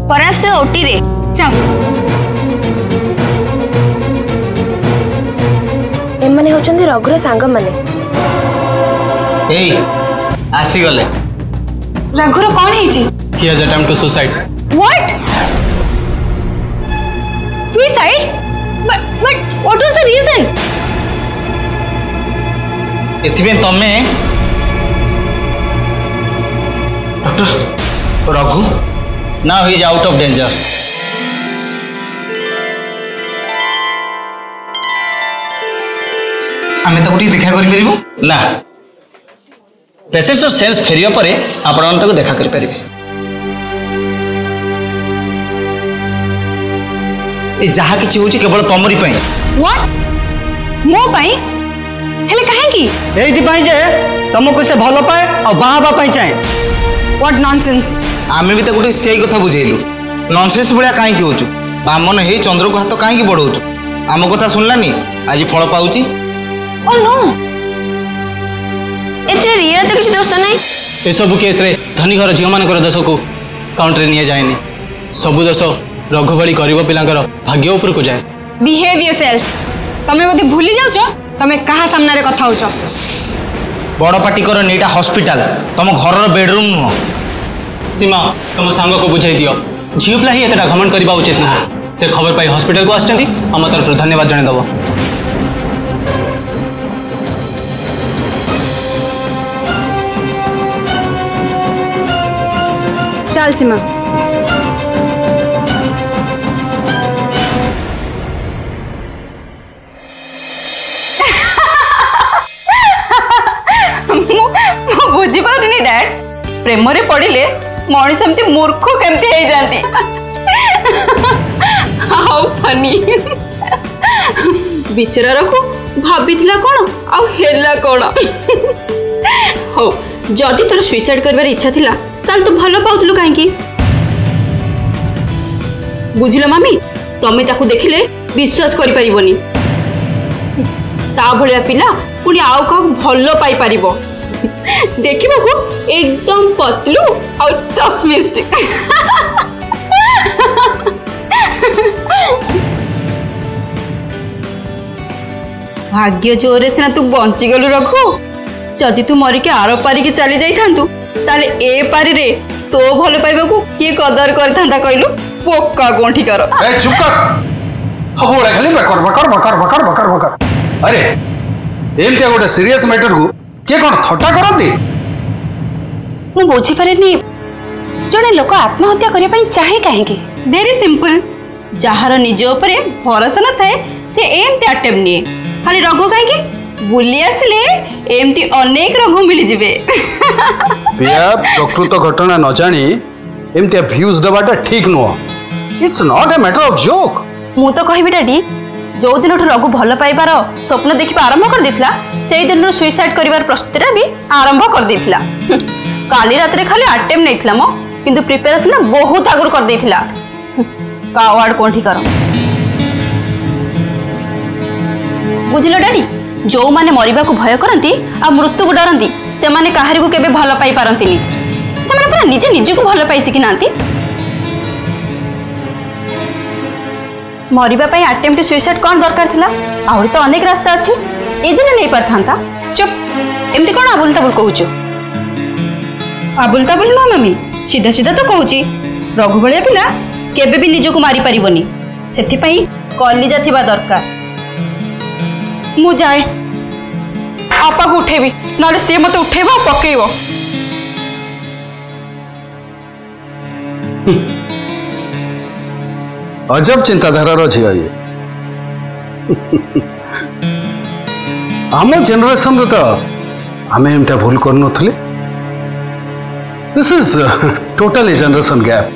Perhaps OT रे चल एमाने होचंदी रघुर सांग माने एई आसी गले रघुर कौन है जी he has attempt to suicide what suicide but what was the reason एथिबे तमे doctor Raghu now he is out of danger आमे तो गुटी देखा करि परिबो ना पेशेंट्स और सेंस फेरिया परे आपण तक देखा करि परिबे ए जहा किछि होछि केवल तमरी पई व्हाट मो पई हेले काहे की एथि पई जे तुमको से भलो पाए और बाहाबा पई चाहे व्हाट नॉनसेंस आमे भी तो गोटे सेई कथा बुझेलु नॉनसेंस भलिया काहे की होचु बामन हे चंद्र को हाथ काहे की बढौचु आम कथा सुनलानी आज फल पाउची ओ नो एते रिया तो किछ दोष नै ए सब केस रे धनी घर झियो मान कर दोष को काउंटर निया जायनी सब दोष रघु भली गरीब पिलांकर भाग्य ऊपर को जाए बिहेव योरसेल्फ तमे मते भूली जाउ छ तमे कहा सामने रे कथा होछ बड़ पार्टी कर नेटा हॉस्पिटल तुम घर बेडरूम नुह सीमा तुम सांग को बुझाई दियो झियो पिला ही एतटा घमंड करबा उचित ना से खबर पाई हॉस्पिटल को आछथि हम तरफ धन्यवाद जणे दबो चल सीमा बुझी पारुनी डैड प्रेम रे पड़िले मनीष एमती मूर्ख केमती हो जाती हाउ फनी बिचरा रखु भाभी कौन आउ हेला कौन हो जदि तोर सुइसाइड करबार इच्छा थिला ताल तो भलो पाउतलु काहेकी बुझिलो मामी तमे ताकू देखिले विश्वास करि परिबोनी ता भलिया पिला पुनी आउ का भलो पाई परिबो देखिबा को एकदम पतलू और चश्मिस्टिक भाग्य जोरे सिना तू बंची गलु रखु जदि तू मरिके आर पारी के चली जाई थांतु ताले ए पारी रे तो भलो पाइबा को के कदर करथांता कहलु पोक्का गोंठी कर ए चुप कर हबोड़ा खाली बकर बकर बकर बकर बकर बकर अरे एमते गोटे सीरियस मैटर को के कोन थट्टा करती मु बुझी पारेनी जड़े लोक आत्महत्या करने ପାଇଁ चाहे काहेकी वेरी सिंपल जहार निज ऊपर भरोसा न थाए से एमती अटेम्प्ट निए खाली रघु काहेकी बुली आसले एमती अनेक रघु मिली जिवे बिया प्रकृत घटना न जानी एमती व्यूज दबाटा ठीक नुह it's not a matter of joke मु तो कहबी डैडी जो दिन रघु भल पाइबार स्वप्न देखा आरंभ कर देथिला से दिन सुइसाइड करिवार प्रस्तुति भी आरंभ कर देथिला काली रात रे खाली अटेम्प्ट नैथिला मो किंतु प्रिपरेशन बहुत आगुर कर देथिला कावार्ड कोठी कर बुझिलो डैडी जो माने मरिबा को भय करंती आ मृत्यु को डरंती से माने काहारी को केबे भल पाई पारंतीनी से माने पूरा निजे निजे को भल पाई सिकी नांती मरिबा पई अटेम्प्ट सुइसाइड कोन दरकार थिला आउरी तो अनेक रास्ता अछि ए जने नै परथांता चुप एमती कोन आबुल ताबुल कहूछु आबुल ताबुल न मम्मी सीधा सीधा तो कहूची रघु भलिया पिला केबे भी निजको मारी परिबोनी सेथि पई कलिजा थिबा दरकार मु जाए आपा को उठेबी नाले से मते उठेबा पकेइबो अजब चिंताधारा झिया ये आम जेनरेशन तो आम एमता भूल कर नुले this is totally generation gap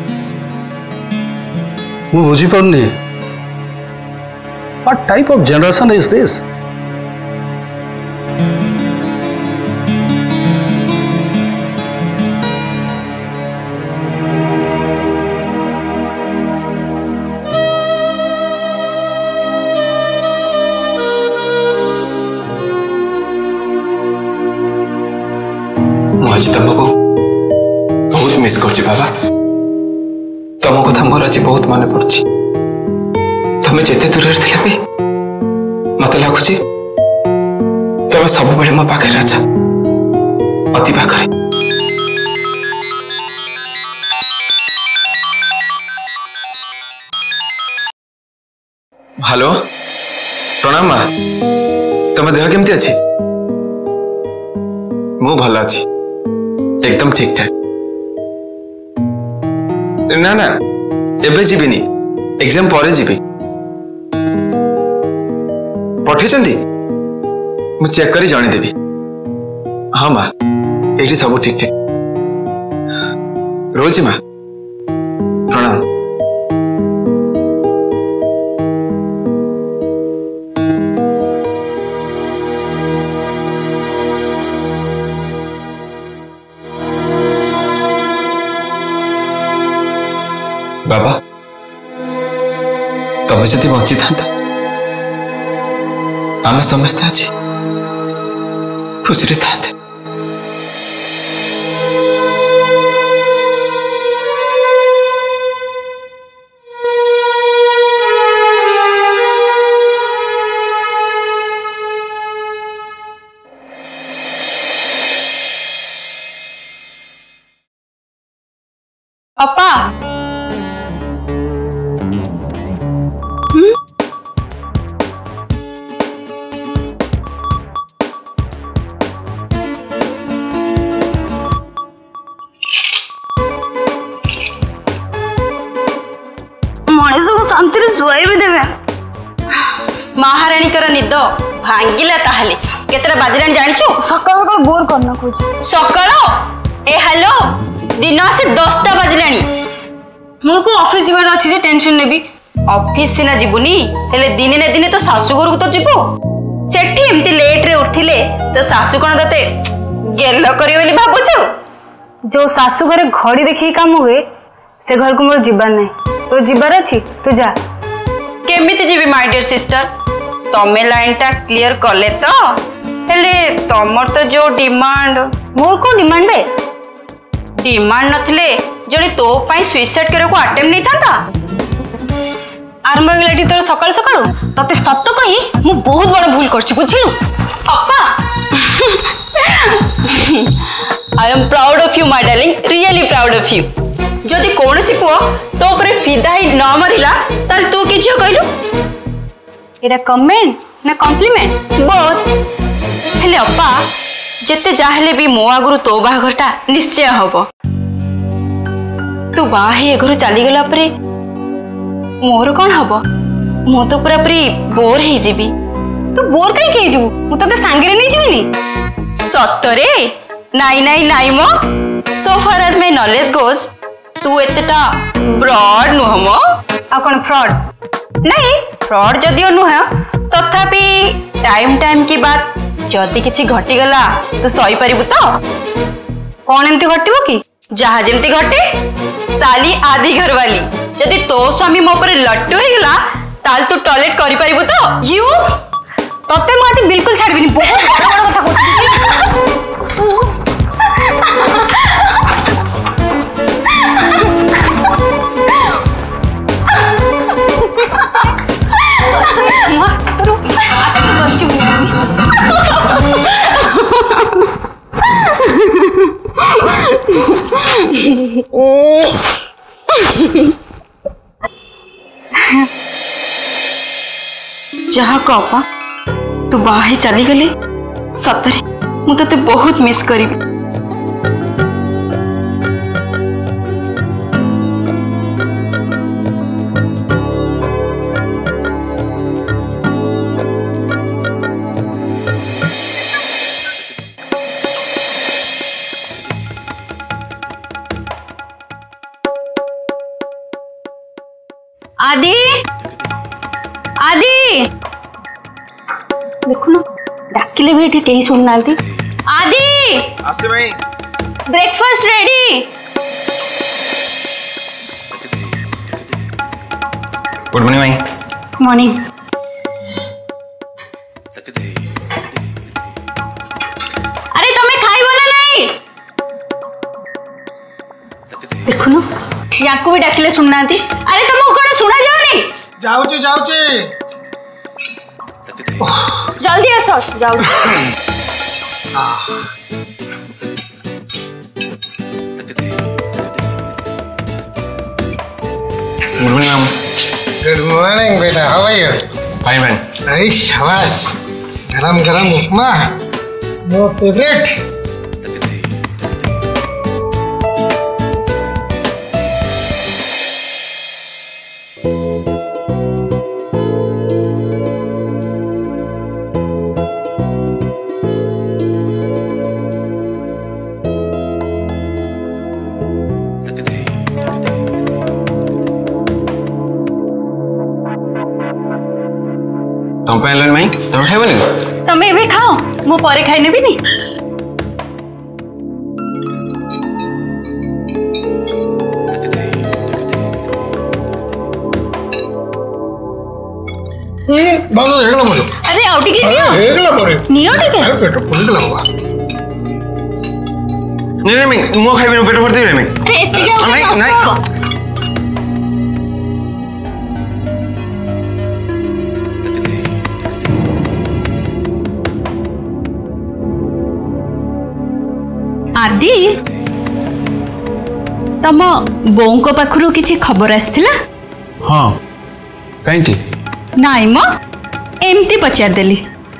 मु बुझी पारनी what type of generation is this आज तुमको बहुत मिस कर बाबा तुम मोर आज बहुत मन पड़ुछि तमे जेते दूर थिले भी मत लगुच तमे सब बेले मो पाखे अछ अति पाखे। हेलो प्रणाम माँ तुम देह केमती अच्छी मु भल अच्छी एकदम ठीक ठाक ना ना एबे जीविनी एग्जाम पर जीवी पठे मु चेक करी जणे देबी। हाँ माँ ये सब ठीक ठीक रोजी माँ प्रणाम। बाबा तमें जदि बची था आम समस्ते आज खुशी था। अपा मनीष को शांति शुआई भी देवे महाराणी निद भांगिला ताहले केतरा बाजिलान जानिछु सकाल सकाल बोर करना कुछ सकाळ ए हेलो दिन आसे 10टा बाजिलानी मोर को ऑफिस जीवार अछि जे टेंशन नेबी ऑफिस सिना जीबुनी हेले दिने ने दिने तो सासु घर को तो जीबो सेठी एमती लेट रे उठिले तो सासु कोन दते गेलो करी बोली भाबुछु जो सासू घरे घड़ी देखी काम हुए से घर को मोर जीवार नहीं तो जीवार अछि तू जा केमिति जीबी माय डियर सिस्टर तमे लाइन टा क्लियर करले तो हेले तमर तो जो डिमांड मोर को डिमांड बे डिमांड नथिले जणी तो पाई सुइसाइड करे को अटेम्प्ट नहीं थांता आरंभ गलाटी तोर सकाळ सकाळ तते सत्य कही मु बहुत बड़ भूल करछि बुझिलु अप्पा I am proud of you my darling really proud of you जदि कोनसी पुओ तो ऊपर फिदा ही न मरिला ताल तू कि झियो कहलु एरा कमेंट ना कॉम्प्लीमेंट बहुत हेले अप्पा जेते जाहले भी मो आगुरु तो बाघरटा निश्चय हबो तू बाहे ए घर चली गला परे मोर कोन हबो मो तो पूरा पूरी बोर हे जीबी तू बोर काई के जीवु मु तते सांगरे नै जीविनी सत्तरे नाई नाई नाई मो so far as my knowledge goes तू एतेटा ब्रॉड नुह मो आ कोन फ्रॉड नहीं फ्रॉड जदियो नुह तथापि टाइम टाइम की बात जदि किछि घटी गला तो सही परिबु तो कोन एमती घटिबो की जहा जेमती घटे साली आधी घर वाली जदि तो स्वामी मो पर लट्टू हे गला ताल तू टॉयलेट करि परिबु तो यू तते मु आज बिल्कुल छाड़बिनी बहुत बड़ बड़ कथा कहती जहा कपा तू बाहे चली गले सतरे मु तते बहुत मिस करिबी आदि आदि देखो ना डाकिले भी एठी केही सुन नांती आदि आसे भाई ब्रेकफास्ट रेडी गुड मॉर्निंग भाई मॉर्निंग अरे तुम्हें खाइबो ना नहीं देखो ना याकू भी डाकिले सुनना। अरे तुमको कौन सुना जाओनी? जाऊचे जाऊचे जल्दी आसो जाऊ। Good morning ma'am. Good morning बेटा, how are you? Fine ma'am. अरे शाबाश, गरम गरम उपमा, योर फेवरेट। तुम पे आइलन माई तुम खाइबनी? तमे एबे खाओ, मु परे खाइ नेबी नी। बाबू हेगला मोर। अरे आउटी के नियो। हेगला मोर। नियो ठीक है। अरे पेट फुल गला बाबा। नहीं मैं मो खाइबनी पेट भर देबे मैं। अरे एत्ती के नहीं नहीं आदि तम बोंको पाखरु किछि खबर आस्थिला? हाँ कहीं नाई म एमती पचार देली।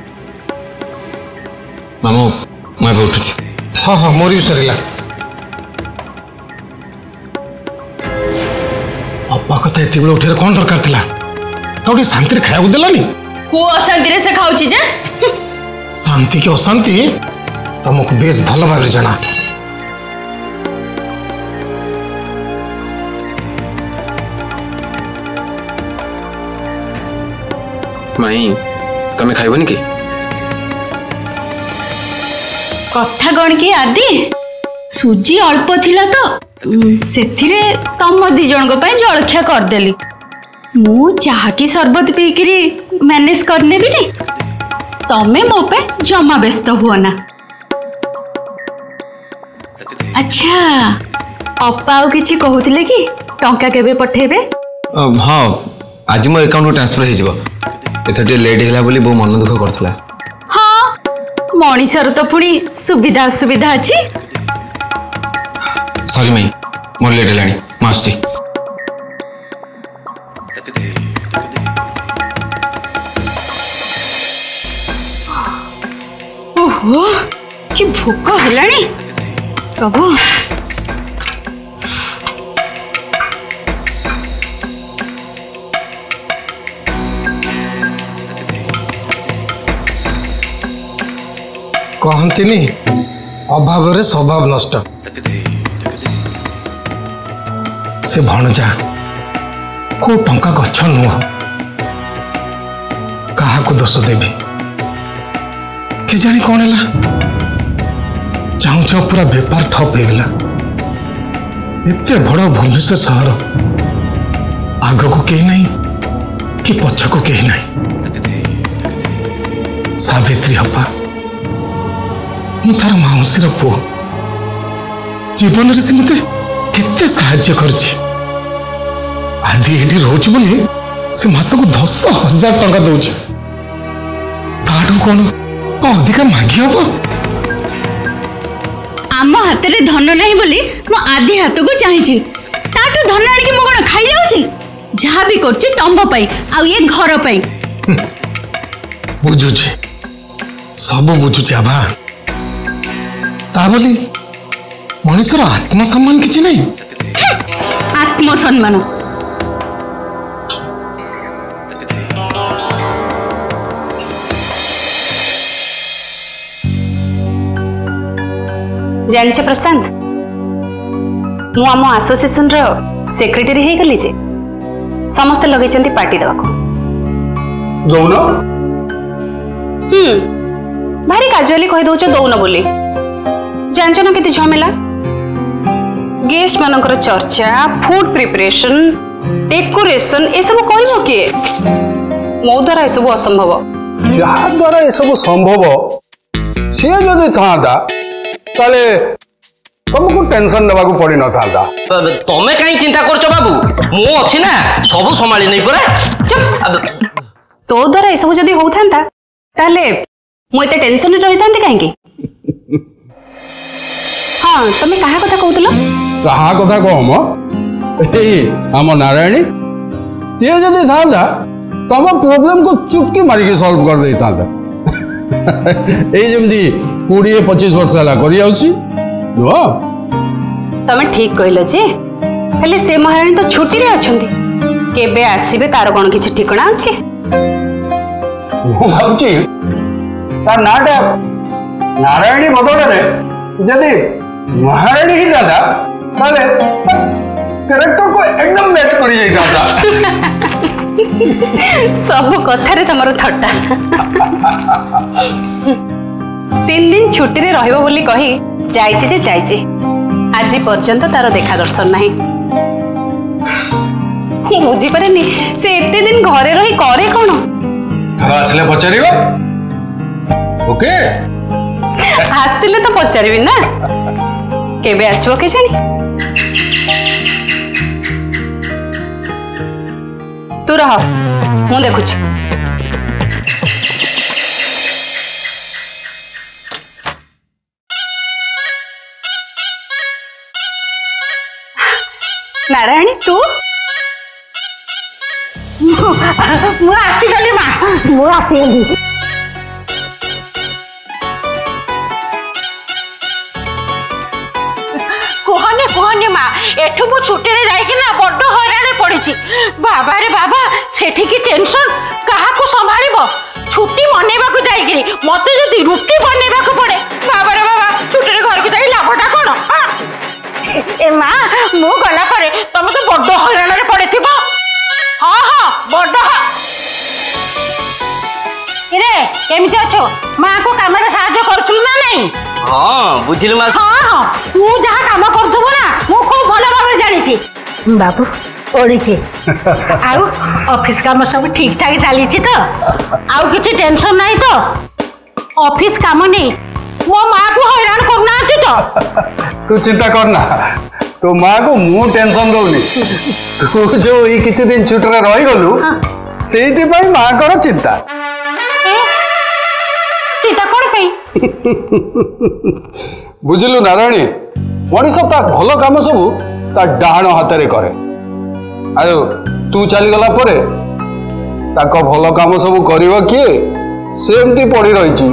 मामू मैं उठुची। हाँ हाँ मोरी सरिला। अप्पा कथा एति बेले उठेर कोन दरकार थिला? तोटी शांति रे खाया देलानी? को अशांति रे से खाउची जे? शांति के अशांति तुमको बेस भल भाव जाना। माई तमें खाइबनी कि? कथा कौन की आदि सुजी अल्प थिला तो सेथिरे तम दी जन को पय जलखिया कर देली। मु चाह की शरबत पी करी मैनेज करने भी नहीं। तमे मो पे जमा व्यस्त हुआ ना। अच्छा अप्पा आउ किछि कहउतिले कि टंका केबे पठेबे? हाँ आज मो अकाउंट ट्रांसफर हो जिवो। एथटे लेट हैला बोली बो मन दुख करथला। हाँ मनीषर तो पुणी सुविधा असुविधा अछि। सॉरी माई मोर लेट हैलानी मासि। ओहो कि भोक हेलानी प्रभु। कहती अभाव रे स्वभाव नष्ट। से भणजा को टंका गछ नुह कहा को दोष देवी के जानी कौन है चाहू चाहू पूरा बेपार ठप हो गला। एते बड़ भुवनेश्वर सहर आग को कहीं नहीं कि पछ को कहीं नहीं। सावित्री हपा मु तार माउसीर पुओ जीवन से मते केते साहाय्य करछि। आदि एठी रोज बोली से मासको 10,000 टंका दउछि। ताडू कोन अधिका मागी हबो? आम हाथ रे धन नहीं बोली मो आदि हाथ को चाहिए। ताटू धन आड़ के मो कोन खाई जाउछि? जहा भी करछि तंब पई आ ये घर पई। बुझुछि सब बुझुछि आभा। ता बोली मनुष्यर आत्मसम्मान किछि नहीं। आत्मसम्मान जानिछ प्रशांत मु आम एसोसिएशन रो सेक्रेटरी हे गली जे समस्त लगे चंती पार्टी देवा को दौन भारी काजुअली कहि दउछ दउन बोली। जानछ ना केते झमेला गेस्ट मानकर चर्चा फूड प्रिपरेशन डेकोरेशन ए सब कहबो के मो द्वारा ए सब असंभव। जहा द्वारा ये सब संभव सी जदि था ताले तुमको टेंशन नेबाकू पड़ी न था। तमें कहीं चिंता करछ बाबू, मु अछि ना सब संभाली नहीं परा। चुप, तो द्वारा ये सब जदी होथांता ताले मु एते टेंशन रे रहितांती काहेकी? हाँ तमे कहा कथा कहउतलो? कहा कथा कहम ए हम नारायणी ते जदी थांदा तम प्रॉब्लम को चुपके मारी के सॉल्व कर देता था। ए जेमदी 20-25 वर्ष ला करी आउची नो। तमे ठीक कहलो जे, खाली से महारानी तो छुट्टी रे अछंती, केबे आसीबे तार कोन किछि ठिकाना अछि? मु भाबची तार नाटा नारायणी बदलरे जदी महारानी ही दादा ताले कैरेक्टर को एकदम मैच करी जाई दादा। सब कथा रे तमरो थट्टा। 3 दिन छुट्टी रे रहइबो बोली कही जाइछि जे जाइछि, आज पर्यंत तार देखा दर्शन नहीं। बुझी पारेनी से एते दिन घरे रही करे कोन? थरा आसले पचारिबो ओके आसिले तो पचारिबी ना, केबे आसबो के जानी? तू रह मु देखुछि। नारायणी तू मु आसीगली मा, मु आसीगली। कहने कहने माँ एठू मु छुट्टी रे जाइकी ना बड्ड हराने पड़ी। बाबा रे बाबा सेठी की टेंशन कहा को संभालिबो? छुट्टी मनेबा को जाइकी मते जदी रुटी बनेबा को पड़े, बाबा रे बाबा छुट्टी रे घर को जाई लाभटा कोन? ए माँ मु गला परे तमे तो बड्ड हराने रे पड़िथिबो। हाँ हाँ बड्ड इरे केमिति अछो? माँ को काम रे साहाय्य करछु ना नहीं? हाँ बुझिलु मास। हाँ हाँ तू जहाँ काम करथबो ना मु खूब भल भाबे जानी थी। बाबू ओड़ी के आउ ऑफिस काम सब ठीक ठाक चली तो? आउ किछि टेंशन नहीं तो? ऑफिस काम नहीं मो माँ को हैरान करना तो? तू चिंता करना, तो माँ को मु टेंशन दउनी। तू जो ई किछि दिन छुट्टी रे रहि गलु सेति पई माँ कर चिंता। चिंता कर पई बुझिलु नारायणी, मनीष ता भल काम सब ता डाहाण हाथ रे करे। आयो तू चली गला परे ताको भल काम सब करिवो किए? सेमती पड़ी रहिची।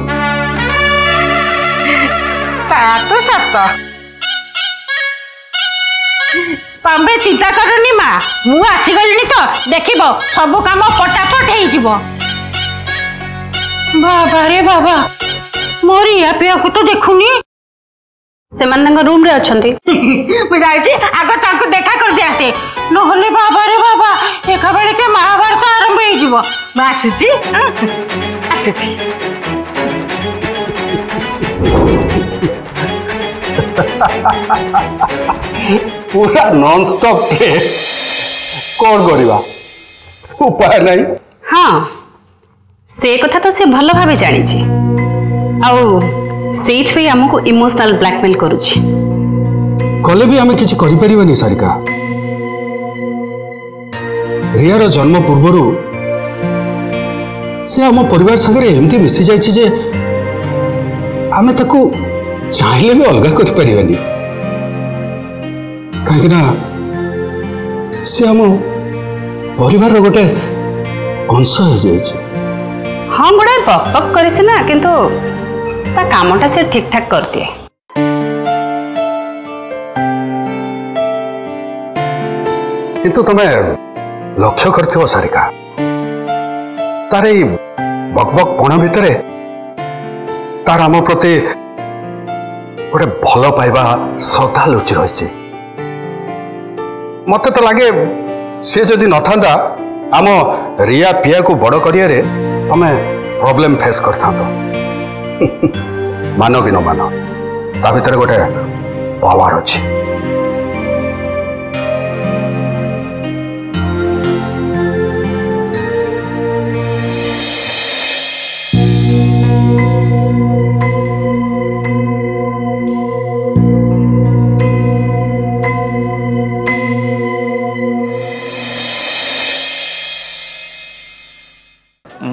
ता तो सत। तमे चिंता करनी माँ, मु आसी गलिनी तो देखिबो सब काम फटाफट हेइ जिवो। बाबा रे बाबा मोरी या पिया को तो देखुनी। से रूम रे अछंती। मु जाइछि आगो ताको देखा कर दे आसे, नहले बाबा रे बाबा एका बेले के महाभारत आरंभ हेइ जिवो। आसीछि आसीछि। पूरा नॉन स्टॉप के कौन करिवा उपाय नहीं। हाँ से कथा तो से भल भाबे जानी छी, आउ सेथ पे हमको इमोशनल ब्लैकमेल करूछि। कले भी हमें किछि करि परिबानी सारिका। रियार जन्म पूर्वरु से हम परिवार संगे एमती मिसी जाइछि जे आमे ताको चाहिले भी अलगा कर परिबानी। काहे ना से हम परिवार गोटे अंश हो जाइछि। हाँ गुड़ाए बक बक करिस ना, किंतु ता कामटा से ठीक ठाक कर दिए। किंतु तमे लक्ष्य करथिबो सारिका, तारे बकबक पण भितरे तार आम प्रति गोटे भल पाइबा श्रद्धा लुचि रही। मत तो लगे सी जदि न था आम रिया पिया को बड़ करिया हमें प्रॉब्लम फेस कर मान कि न मान ता भीतर गोटे पावर अच्छी।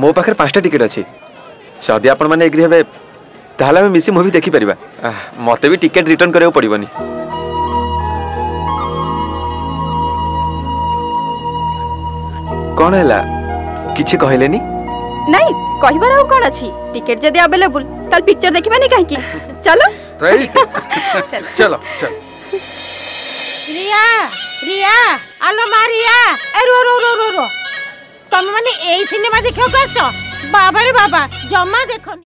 मो पाखे 5टा टिकेट अच्छी जदि आपण मैंने एग्री हे ताहले आम मिसी मूवी देखी परिबा मते भी टिकेट रिटर्न करबो पड़िबनी कौन है किछि कहलेनी नहीं कहबार आ कोन अछि टिकट जदी अवेलेबल ताल पिक्चर देखिबा नहीं काहे की चलो राइट चलो चल रिया रिया आलो मारिया ए रो रो रो रो रो तुम माने एई सिनेमा देखो करछ बाबा रे बाबा जम्मा देखो।